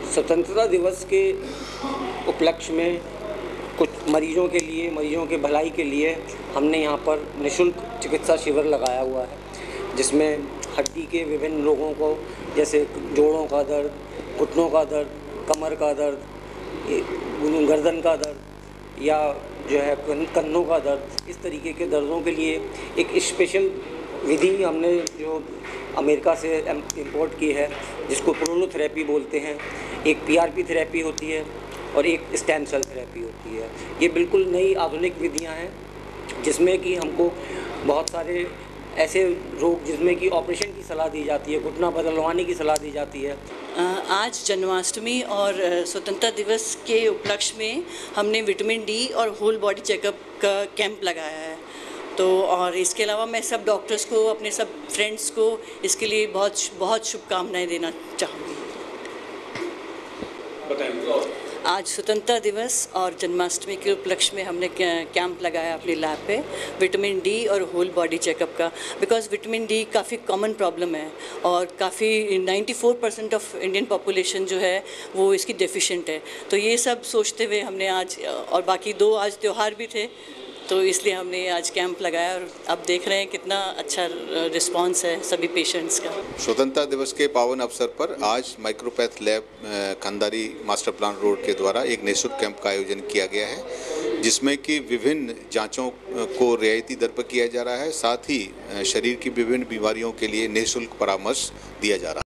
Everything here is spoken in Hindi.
स्वतंत्रता दिवस के उपलक्ष्य में कुछ मरीजों के लिए, मरीजों के भलाई के लिए हमने यहाँ पर निःशुल्क चिकित्सा शिविर लगाया हुआ है, जिसमें हड्डी के विभिन्न रोगों को, जैसे जोड़ों का दर्द, घुटनों का दर्द, कमर का दर्द, गर्दन का दर्द या जो है कंधों का दर्द, इस तरीके के दर्दों के लिए एक स्पेशल विधि हमने जो अमेरिका से इंपोर्ट की है, जिसको प्रोलोथेरेपी बोलते हैं। एक पीआरपी थेरेपी होती है और एक स्टेम सेल थेरेपी होती है। ये बिल्कुल नई आधुनिक विधियां हैं, जिसमें कि हमको बहुत सारे ऐसे रोग जिसमें कि ऑपरेशन की सलाह दी जाती है, घुटना बदलवाने की सलाह दी जाती है। आज जन्माष्टमी और स्वतंत्रता दिवस के उपलक्ष्य में हमने विटामिन डी और होल बॉडी चेकअप का कैंप लगाया है। तो और इसके अलावा मैं सब डॉक्टर्स को, अपने सब फ्रेंड्स को इसके लिए बहुत बहुत शुभकामनाएं देना चाहूँगी। आज स्वतंत्रता दिवस और जन्माष्टमी के उपलक्ष्य में हमने कैंप लगाया अपनी लैब पे विटामिन डी और होल बॉडी चेकअप का, बिकॉज विटामिन डी काफ़ी कॉमन प्रॉब्लम है और काफ़ी 94% ऑफ इंडियन पॉपुलेशन जो है वो इसकी डेफिशिएंट है। तो ये सब सोचते हुए हमने आज, और बाकी 2 आज त्यौहार भी थे, तो इसलिए हमने आज कैंप लगाया और अब देख रहे हैं कितना अच्छा रिस्पांस है सभी पेशेंट्स का। स्वतंत्रता दिवस के पावन अवसर पर आज Micropath lab Khandari master plan road के द्वारा एक निःशुल्क कैंप का आयोजन किया गया है, जिसमें कि विभिन्न जांचों को रियायती दर पर किया जा रहा है। साथ ही शरीर की विभिन्न बीमारियों के लिए निःशुल्क परामर्श दिया जा रहा है।